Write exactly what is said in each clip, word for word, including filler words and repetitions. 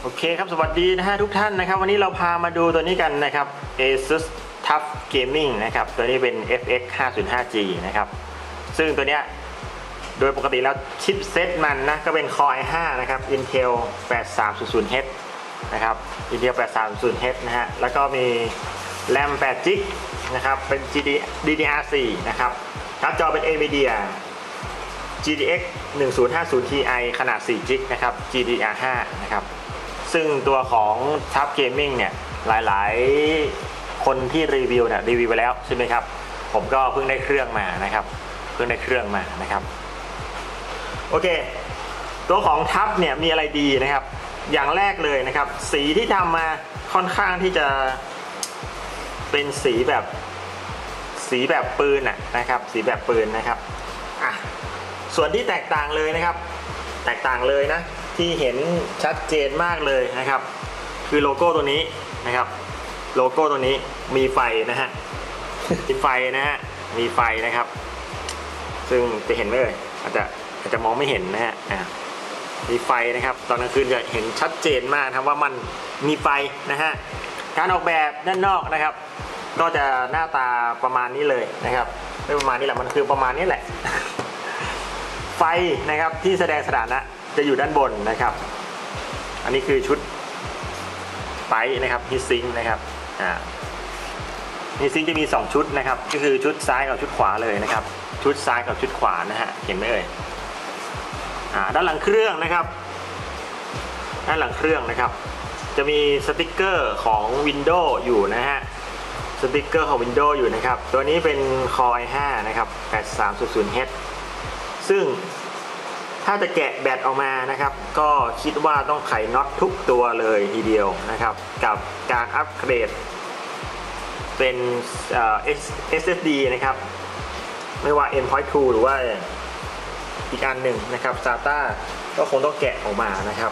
โอเคครับสวัสดีนะฮะทุกท่านนะครับวันนี้เราพามาดูตัวนี้กันนะครับ ASUS TUF Gaming นะครับตัวนี้เป็น เอฟ เอ็กซ์ ห้าศูนย์ห้า จี นะครับซึ่งตัวเนี้ยโดยปกติแล้วชิปเซตมันนะก็เป็น Core ไอ ห้า นะครับ Intel แปดสามศูนย์ศูนย์ เอช นะครับ Intel แปดสามศูนย์ เอช นะฮะแล้วก็มี RAM แปด จิกนะครับเป็น ดี ดี อาร์ โฟร์ นะครับการ์ดจอเป็น NVIDIA จี ที เอ็กซ์ หนึ่งศูนย์ห้าศูนย์ ที ไอ ขนาด สี่ จิกนะครับ จี ดี อาร์ ไฟว์ นะครับซึ่งตัวของ TUF Gaming เนี่ยหลายๆคนที่รีวิวเนี่ยรีวิวไปแล้วใช่ไหมครับผมก็เพิ่งได้เครื่องมานะครับเพิ่งได้เครื่องมานะครับโอเคตัวของ TUF เนี่ยมีอะไรดีนะครับอย่างแรกเลยนะครับสีที่ทำมาค่อนข้างที่จะเป็นสีแบบสีแบบปืนอะนะครับสีแบบปืนนะครับอ่ะส่วนที่แตกต่างเลยนะครับแตกต่างเลยนะที่เห็นชัดเจนมากเลยนะครับคือโลโก้ตัวนี้นะครับโลโก้ตัวนี้มีไฟนะฮะมีไฟนะฮะมีไฟนะครับซึ่งจะเห็นไหมเอ่ยอาจจะอาจจะมองไม่เห็นนะฮะอ่ามีไฟนะครับตอนกลางคืนจะเห็นชัดเจนมากครับว่ามันมีไฟนะฮะการออกแบบด้านนอกนะครับก็จะหน้าตาประมาณนี้เลยนะครับไม่ประมาณนี้แหละมันคือประมาณนี้แหละ ไฟนะครับที่แสดงสถานะจะอยู่ด้านบนนะครับอันนี้คือชุดไฟนะครับฮีทซิงค์นะครับอ่าฮีทซิงค์จะมีสองชุดนะครับก็คือชุดซ้ายกับชุดขวาเลยนะครับชุดซ้ายกับชุดขวานะฮะเห็นไหมเอ่ยอ่าด้านหลังเครื่องนะครับด้านหลังเครื่องนะครับจะมีสติ๊กเกอร์ของ Windows อยู่นะฮะสติ๊กเกอร์ของ Windows อยู่นะครับตัวนี้เป็น Core ไอ ห้า นะครับแปดสามศูนย์ศูนย์ เอช ซึ่งถ้าจะแกะแบตออกมานะครับก็คิดว่าต้องไขน็อตทุกตัวเลยทีเดียวนะครับกับการอัปเกรดเป็น เอส เอส ดี นะครับไม่ว่า เอ็น พอยต์ ทู หรือว่าอีกอันหนึ่งนะครับ ซาต้า ก็คงต้องแกะออกมานะครับ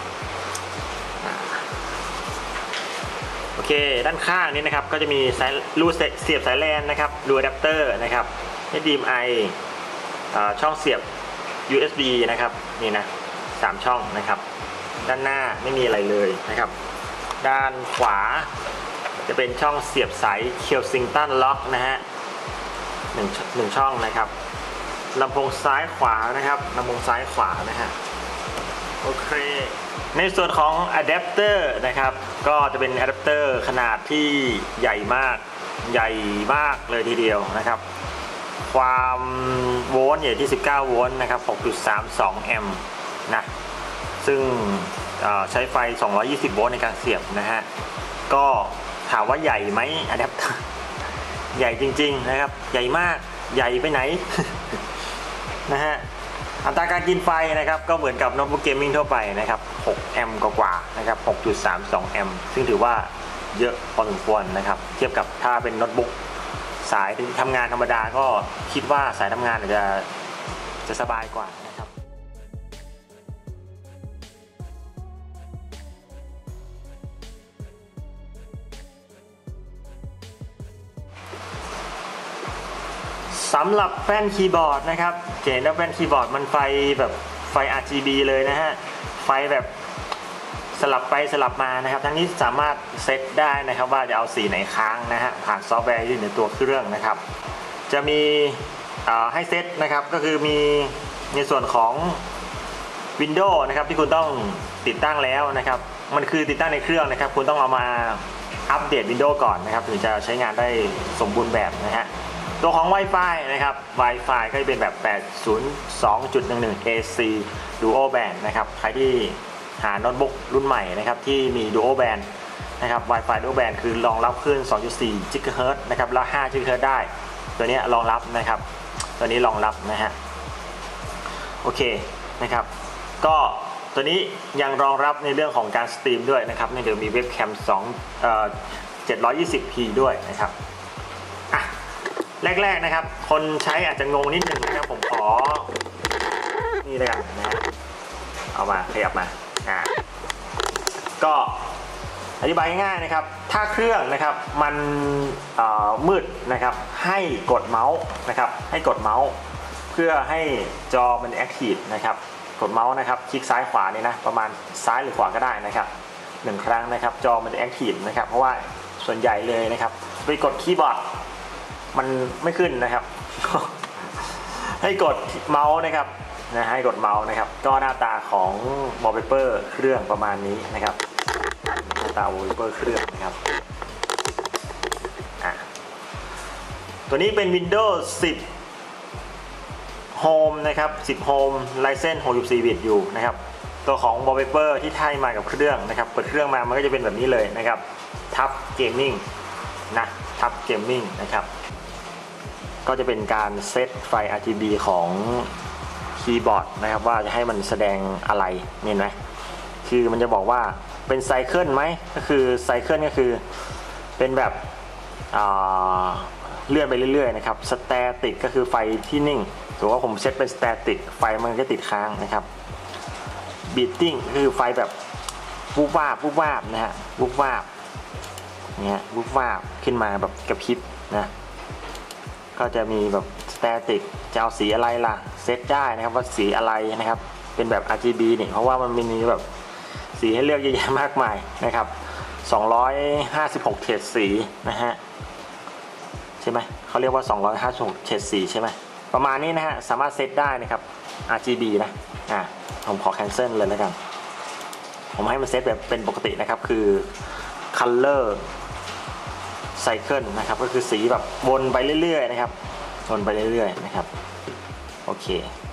โอเคด้านข้างนี้นะครับก็จะมีสายรูเสียบสายแลนนะครับรูอะแดปเตอร์นะครับ เอช ดี เอ็ม ไอ ช่องเสียบ ยู เอส บี นะครับนี่นะสามช่องนะครับด้านหน้าไม่มีอะไรเลยนะครับด้านขวาจะเป็นช่องเสียบสายเคลซิงตันล็อกนะฮะหนึ่งหนึ่งช่องนะครับลำโพงซ้ายขวานะครับลำโพงซ้ายขวานะฮะโอเคในส่วนของอะแดปเตอร์นะครับก็จะเป็นอะแดปเตอร์ขนาดที่ใหญ่มากใหญ่มากเลยทีเดียวนะครับความโวลต์อยู่ที่สิบเก้าโวลต์นะครับ หกจุดสามสอง แอมป์นะซึ่งใช้ไฟสองร้อยยี่สิบโวลต์ในการเสียบนะฮะก็ถามว่าใหญ่ไหมอะแดปเตอร์ใหญ่จริงๆนะครับใหญ่มากใหญ่ไปไหน นะฮะอัตราการกินไฟนะครับก็เหมือนกับโน้ตบุ๊กเกมมิ่งทั่วไปนะครับหกแอมป์กว่าๆนะครับ หกจุดสามสอง แอมป์ซึ่งถือว่าเยอะพอสมควรนะครับเทียบกับถ้าเป็นโน้ตบุ๊กสายทำงานธรรมดาก็คิดว่าสายทำงานจะจะสบายกว่านะครับสำหรับแป้นคีย์บอร์ดนะครับเห็นว่าแป้นคีย์บอร์ดมันไฟแบบไฟ อาร์ จี บี เลยนะฮะไฟแบบสลับไปสลับมานะครับทั้งนี้สามารถเซตได้นะครับว่าจะเอาสีไหนค้างนะฮะผ่านซอฟต์แวร์ที่อยู่ในตัวเครื่องนะครับจะมีให้เซตนะครับก็คือมีในส่วนของ Windows นะครับที่คุณต้องติดตั้งแล้วนะครับมันคือติดตั้งในเครื่องนะครับคุณต้องเอามาอัปเดต Windows ก่อนนะครับถึงจะใช้งานได้สมบูรณ์แบบนะฮะตัวของ Wi-Fi นะครับ Wi-Fi ก็จะเป็นแบบ แปดศูนย์สองจุดหนึ่งหนึ่ง เอ ซี Dual Band นะครับใครที่หาโน้ตบุ๊กรุ่นใหม่นะครับที่มี Dual Band นะครับ Wi-Fi Dual Band คือรองรับคลื่น สองจุดสี่ จิกะเฮิรตซ์ นะครับแล้ว ห้า จิกะเฮิรตซ์ ได้ตัวนี้รองรับนะครับตัวนี้รองรับนะฮะโอเคนะครับก็ตัวนี้ยังรองรับในเรื่องของการสตรีมด้วยนะครับในเดี๋ยวมีเว็บแคมสองเอ่อ เจ็ดร้อยยี่สิบพี ด้วยนะครับอ่ะแรกๆนะครับคนใช้อาจจะงงนิดนึงนะครับผมขอนี่เลยกันนะฮะเอามาขยับมาอ่าก็อธิบายง่ายๆนะครับถ้าเครื่องนะครับมันมืดนะครับให้กดเมาส์นะครับให้กดเมาส์เพื่อให้จอมันแอคทีฟนะครับกดเมาส์นะครับคลิกซ้ายขวานี่นะประมาณซ้ายหรือขวาก็ได้นะครับหนึ่งครั้งนะครับจอมันจะแอคทีฟนะครับเพราะว่าส่วนใหญ่เลยนะครับไปกดคีย์บอร์ดมันไม่ขึ้นนะครับ ให้กดเมาส์นะครับนะให้กดเมาส์นะครับก็หน้าตาของวอลเปเปอร์เครื่องประมาณนี้นะครับหน้าตาวอลเปเปอร์เครื่องนะครับอ่ะตัวนี้เป็น Windows สิบ Home นะครับสิบ Home License หกสิบสี่ บิตอยู่นะครับตัวของ Wallpaper ที่ไทยมากับเครื่องนะครับเปิดเครื่องมามันก็จะเป็นแบบนี้เลยนะครับทับเกมมิ่งนะทับเกมมิ่งนะครับก็จะเป็นการเซตไฟ อาร์ จี บี ของคีย์บอร์ดนะครับว่าจะให้มันแสดงอะไรเนี่ยนะคือมันจะบอกว่าเป็นไซเคิลไหมก็คือไซเคิลก็คือเป็นแบบเลื่อนไปเรื่อยๆนะครับสแตติกก็คือไฟที่นิ่งถือว่าผมเซตเป็นสแตติกไฟมันจะติดค้างนะครับบีทติ้งคือไฟแบบวูบวาบวูบวาบนะฮะวูบวาบเนี่ยวูบวาบขึ้นมาแบบกระพริบนะก็จะมีแบบสแตติกจะเอาสีอะไรล่ะเซตได้นะครับว่าสีอะไรนะครับเป็นแบบ อาร์ จี บี เนี่ยเพราะว่ามันมีแบบสีให้เลือกเยอะแยะมากมายนะครับสองร้อยห้าสิบหกเฉดสีนะฮะใช่ไหมเขาเรียกว่าสองร้อยห้าสิบหกเฉดสีใช่ไหมประมาณนี้นะฮะสามารถเซตได้นะครับ อาร์ จี บี นะอ่าผมขอ cancel เลยแล้วกันผมให้มันเซตแบบเป็นปกตินะครับคือ color cycle นะครับก็คือสีแบบวนไปเรื่อยๆนะครับวนไปเรื่อยๆนะครับโอเค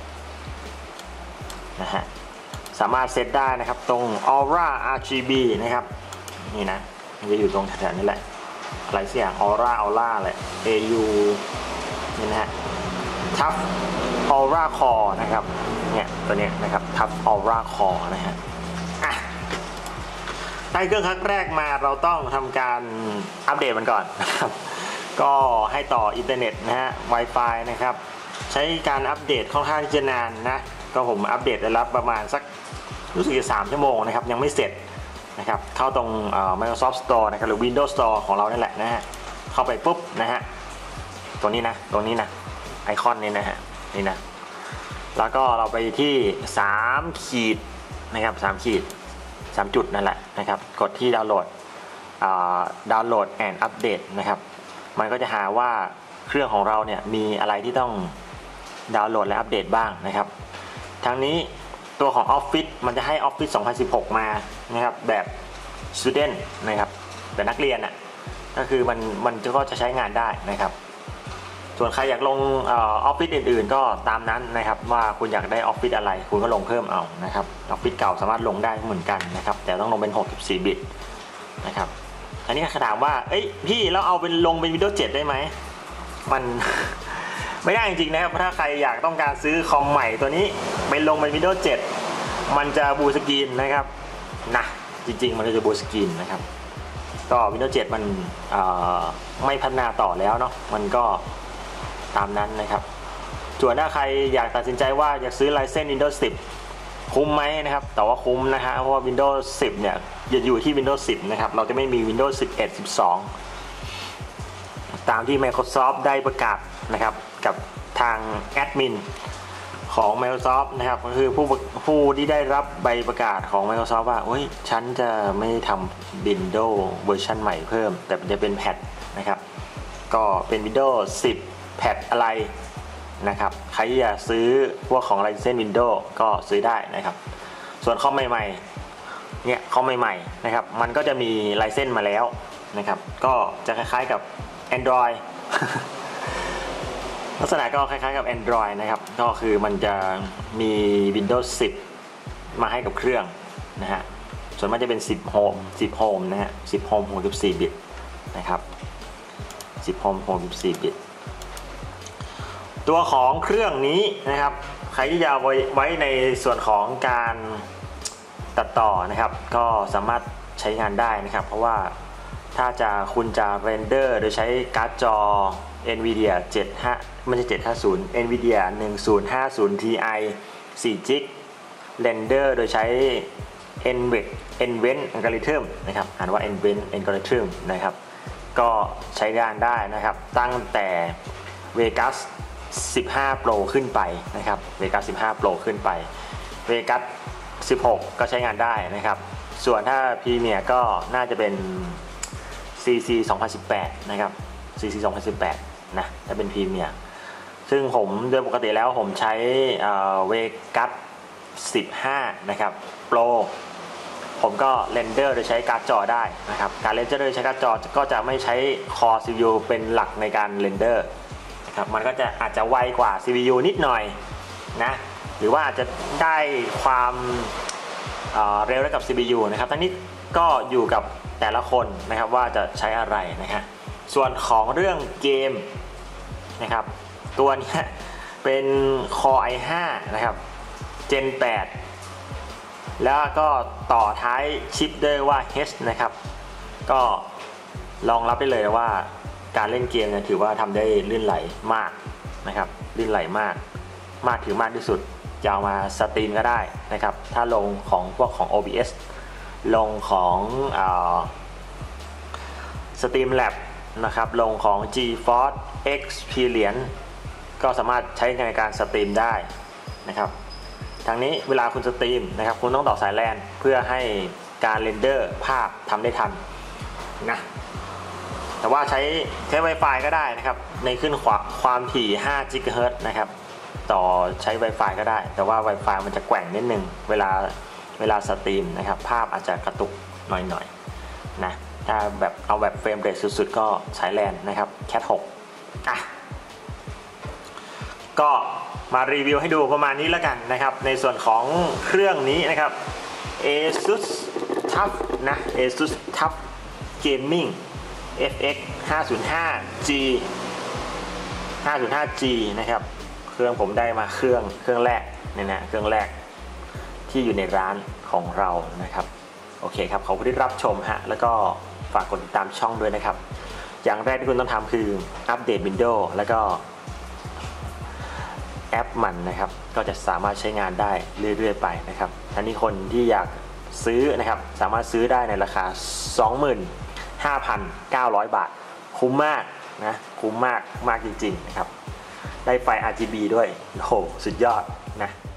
นะฮะสามารถเซตได้นะครับตรง Aura อาร์ จี บี นะครับนี่นะมันจะอยู่ตรงแถวๆนี้แหละอะไรสักอย่าง Aura Aura เลย เอ ยู นี่นะฮะทับ Aura Core นะครับเนี่ยตัวนี้นะครับทับ Aura Core นะฮะอ่ะได้เครื่องครั้งแรกมาเราต้องทำการอัปเดตมันก่อนนะครับก็ให้ต่ออินเทอร์เน็ตนะฮะ Wi-Fi นะครับใช้การอัปเดตค่อนข้างที่จะนานนะก็ผมอัปเดตได้รับประมาณสักรู้สึกจะสามชั่วโมงนะครับยังไม่เสร็จนะครับเข้าตรง Microsoft Store นะครับหรือ Windows Store ของเรานี่แหละนะฮะเข้าไปปุ๊บนะฮะตัวนี้นะตัวนี้นะไอคอนนี้นะฮะนี่นะแล้วก็เราไปที่สามขีดนะครับสามขีดสามจุดนั่นแหละนะครับกดที่ดาวน์โหลดดาวน์โหลดแอนด์อัปเดตนะครับมันก็จะหาว่าเครื่องของเราเนี่ยมีอะไรที่ต้องดาวน์โหลดและอัปเดตบ้างนะครับทั้งนี้ตัวของ Office มันจะให้ Office สองพันสิบหกมานะครับแบบ Student นะครับแบบนักเรียนอ่ะก็คือมันมันก็จะใช้งานได้นะครับส่วนใครอยากลงออฟฟิศอื่นๆก็ตามนั้นนะครับว่าคุณอยากได้ออฟฟิศอะไรคุณก็ลงเพิ่มเอานะครับออฟฟิศเก่าสามารถลงได้เหมือนกันนะครับแต่ต้องลงเป็นหกสิบสี่บิตนะครับอันนี้ถามว่าเอ้ยพี่แล้วเอาเป็นลงเป็น Windows เจ็ดได้ไหมมัน ไม่ได้จริงๆนะครับถ้าใครอยากต้องการซื้อคอมใหม่ตัวนี้ไปลงเป็น Windows เจ็ดมันจะบูสกรีนนะครับนะจริงๆมันจะบูสกรีนนะครับก็ Windows เจ็ดมันไม่พัฒนาต่อแล้วเนาะมันก็ตามนั้นนะครับส่วนถ้าใครอยากตัดสินใจว่าอยากซื้อ License Windows สิบคุ้มไหมนะครับแต่ว่าคุ้มนะฮะเพราะว่า Windows สิบเนี่ยอยู่ที่ Windows สิบนะครับเราจะไม่มี Windows สิบเอ็ด สิบสองตามที่ Microsoft ได้ประกาศนะครับกับทางแอดมินของ Microsoft นะครับก็คือผู้ผู้ที่ได้รับใบประกาศของ Microsoft ว่าโอ้ยฉันจะไม่ทำ Windows เวอร์ชันใหม่เพิ่มแต่จะเป็นแพทนะครับก็เป็น Windows สิบแพทอะไรนะครับใครที่อยากซื้อพวกของ License Windows ก็ซื้อได้นะครับส่วนคอมใหม่ๆเนี่ยคอมใหม่ๆนะครับมันก็จะมี License มาแล้วนะครับก็จะคล้ายๆกับ Android ลักษณะก็คล้ายๆกับ Android นะครับก็คือมันจะมี Windows สิบมาให้กับเครื่องนะฮะส่วนมันจะเป็นสิบ Home สิบ Home นะฮะสิบ Home หกสิบสี่ บิตนะครับสิบ Home หกสิบสี่ บิตตัวของเครื่องนี้นะครับใครที่จะไว้ไว้ในส่วนของการตัดต่อนะครับก็สามารถใช้งานได้นะครับเพราะว่าถ้าจะคุณจะเรนเดอร์โดยใช้การ์ดจอ Nvidia เจ็ดห้าไม่ใช่เจ็ดห้าศูนย์ Nvidia หนึ่งศูนย์ห้าศูนย์ ที ไอ สี่ จิกเรนเดอร์โดยใช้ Nvenc Nvenc Algorithm นะครับอ่านว่า Nvenc Algorithm นะครับก็ใช้งานได้นะครับตั้งแต่ Vegas สิบห้า Pro ขึ้นไปนะครับ Vegas สิบห้า Pro ขึ้นไป Vegas สิบหก ก็ใช้งานได้นะครับส่วนถ้า Premier ก็น่าจะเป็น ซี ซี สองพันสิบแปด นะครับ ซี ซี สองพันสิบแปด นะถ้าเป็น Premier ซึ่งผมโดยปกติแล้วผมใช้ Vegas สิบห้า นะครับ Pro ผมก็เรนเดอร์โดยใช้การ์ดจอได้นะครับการเรนเดอร์โดยใช้การ์ดจอก็จะไม่ใช้ Core ซี พี ยู เป็นหลักในการเรนเดอร์นะครับมันก็จะอาจจะไวกว่า ซี พี ยู นิดหน่อยนะหรือว่าอาจจะได้ความเอ่อเร็วได้กับ ซี พี ยู นะครับทั้งนี้ก็อยู่กับแต่ละคนนะครับว่าจะใช้อะไรนะฮะส่วนของเรื่องเกมนะครับตัวนี้เป็น Core ไอ ไฟว์ นะครับ Gen แปดแล้วก็ต่อท้ายชิปด้วยว่า H นะครับก็รองรับได้เลยว่าการเล่นเกมเนี่ยถือว่าทำได้ลื่นไหลมากนะครับลื่นไหลมากมากถือมากที่สุดจะเอามาสตรีมก็ได้นะครับถ้าลงของพวกของ โอ บี เอส ลงของอ่า Streamlabs นะครับลงของ GeForce Experience ก็สามารถใช้ในการสตรีมได้นะครับทั้งนี้เวลาคุณสตรีมนะครับคุณต้องต่อสายแลนเพื่อให้การเรนเดอร์ภาพทำได้ทันนะแต่ว่าใช้ใช้ Wi-Fi ก็ได้นะครับในขึ้นความถี่ห้ากิกะเฮิรตซ์นะครับต่อใช้ Wi-Fi ก็ได้แต่ว่า Wi-Fi มันจะแกว่งนิดนึงเวลาเวลาสตรีมนะครับภาพอาจจะกระตุกหน่อยๆนะถ้าแบบเอาแบบเฟรมเรทสุดๆก็ใช้แลนนะครับ แคท หก อ่ะก็มารีวิวให้ดูประมาณนี้แล้วกันนะครับในส่วนของเครื่องนี้นะครับ ASUS TUF นะ ASUS TUF Gaming เอฟ เอ็กซ์ ห้าศูนย์ห้า จี ห้าศูนย์ห้า จี นะครับเครื่องผมได้มาเครื่องเครื่องแรกเนี่ยนะเครื่องแรกที่อยู่ในร้านของเรานะครับโอเคครับขอบคุณที่รับชมฮะแล้วก็ฝากกดติดตามช่องด้วยนะครับอย่างแรกที่คุณต้องทำคืออัปเดต Windows แล้วก็แอปมันนะครับก็จะสามารถใช้งานได้เรื่อยๆไปนะครับท่านนี้คนที่อยากซื้อนะครับสามารถซื้อได้ในราคา สองหมื่นห้าพันเก้าร้อย บาทคุ้มมากนะคุ้มมากมากจริงๆนะครับได้ไฟ อาร์ จี บี ด้วยโอ้โหสุดยอดนะ